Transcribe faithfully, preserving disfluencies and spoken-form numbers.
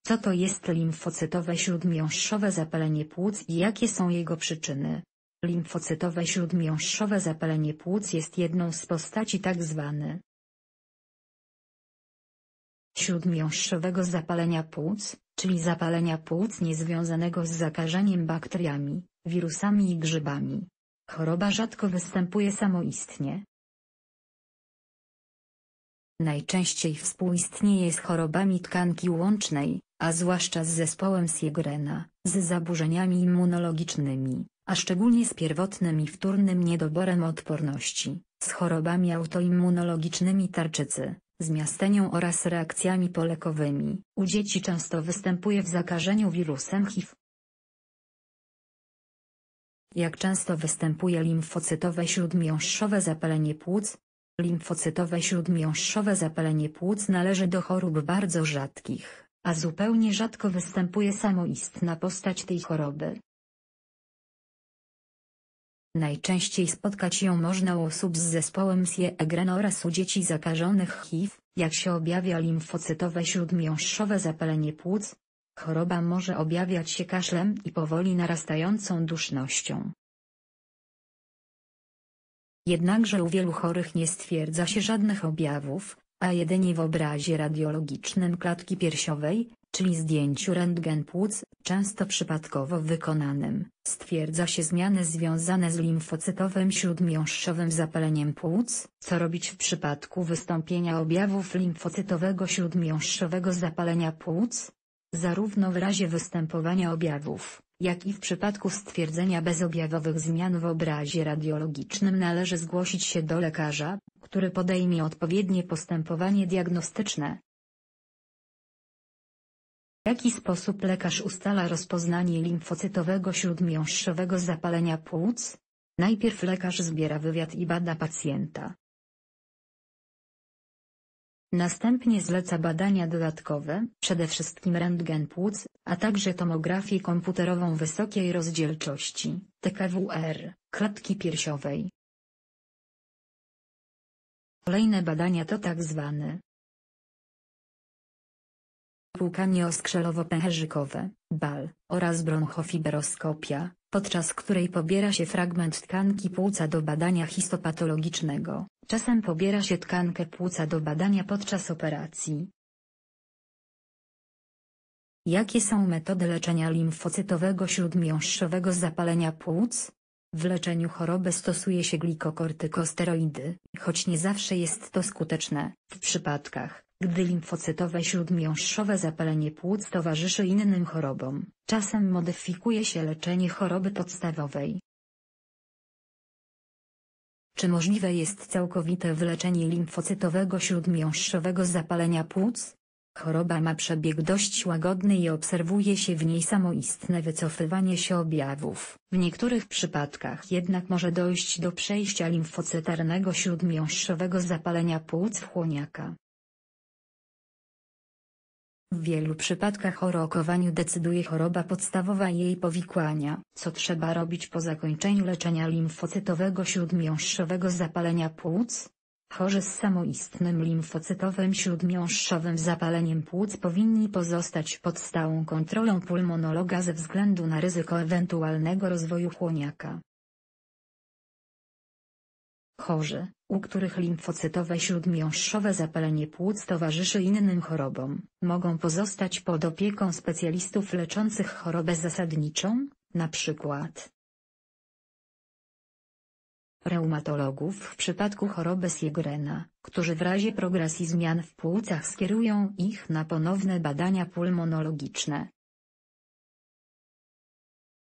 Co to jest limfocytowe śródmiąższowe zapalenie płuc i jakie są jego przyczyny? Limfocytowe śródmiąższowe zapalenie płuc jest jedną z postaci tzw. śródmiąższowego zapalenia płuc, czyli zapalenia płuc niezwiązanego z zakażeniem bakteriami, wirusami i grzybami. Choroba rzadko występuje samoistnie. Najczęściej współistnieje z chorobami tkanki łącznej, a zwłaszcza z zespołem Sjögrena, z zaburzeniami immunologicznymi, a szczególnie z pierwotnym i wtórnym niedoborem odporności, z chorobami autoimmunologicznymi tarczycy, z miastenią oraz reakcjami polekowymi. U dzieci często występuje w zakażeniu wirusem H I V. Jak często występuje limfocytowe śródmiąższowe zapalenie płuc? Limfocytowe śródmiąższowe zapalenie płuc należy do chorób bardzo rzadkich, a zupełnie rzadko występuje samoistna postać tej choroby. Najczęściej spotkać ją można u osób z zespołem Sjögrena oraz u dzieci zakażonych H I V. Jak się objawia limfocytowe śródmiąższowe zapalenie płuc? Choroba może objawiać się kaszlem i powoli narastającą dusznością. Jednakże u wielu chorych nie stwierdza się żadnych objawów, a jedynie w obrazie radiologicznym klatki piersiowej, czyli zdjęciu rentgen płuc, często przypadkowo wykonanym, stwierdza się zmiany związane z limfocytowym śródmiąższowym zapaleniem płuc. Co robić w przypadku wystąpienia objawów limfocytowego śródmiąższowego zapalenia płuc? Zarówno w razie występowania objawów, jak i w przypadku stwierdzenia bezobjawowych zmian w obrazie radiologicznym należy zgłosić się do lekarza, który podejmie odpowiednie postępowanie diagnostyczne. W jaki sposób lekarz ustala rozpoznanie limfocytowego śródmiąższowego zapalenia płuc? Najpierw lekarz zbiera wywiad i bada pacjenta. Następnie zleca badania dodatkowe, przede wszystkim rentgen płuc, a także tomografię komputerową wysokiej rozdzielczości, T K W R, klatki piersiowej. Kolejne badania to tzw. płukanie oskrzelowo-pęcherzykowe, B A L, oraz bronchofibroskopia, podczas której pobiera się fragment tkanki płuca do badania histopatologicznego. Czasem pobiera się tkankę płuca do badania podczas operacji. Jakie są metody leczenia limfocytowego śródmiąższowego zapalenia płuc? W leczeniu choroby stosuje się glikokortykosteroidy, choć nie zawsze jest to skuteczne. W przypadkach, gdy limfocytowe śródmiąższowe zapalenie płuc towarzyszy innym chorobom, czasem modyfikuje się leczenie choroby podstawowej. Czy możliwe jest całkowite wyleczenie limfocytowego śródmiąższowego zapalenia płuc? Choroba ma przebieg dość łagodny i obserwuje się w niej samoistne wycofywanie się objawów. W niektórych przypadkach jednak może dojść do przejścia limfocytarnego śródmiąższowego zapalenia płuc w chłoniaka. W wielu przypadkach o rokowaniu decyduje choroba podstawowa i jej powikłania. Co trzeba robić po zakończeniu leczenia limfocytowego śródmiąższowego zapalenia płuc? Chorzy z samoistnym limfocytowym śródmiąższowym zapaleniem płuc powinni pozostać pod stałą kontrolą pulmonologa ze względu na ryzyko ewentualnego rozwoju chłoniaka. Chorzy, u których limfocytowe śródmiąższowe zapalenie płuc towarzyszy innym chorobom, mogą pozostać pod opieką specjalistów leczących chorobę zasadniczą, np. reumatologów w przypadku choroby Sjögrena, którzy w razie progresji zmian w płucach skierują ich na ponowne badania pulmonologiczne.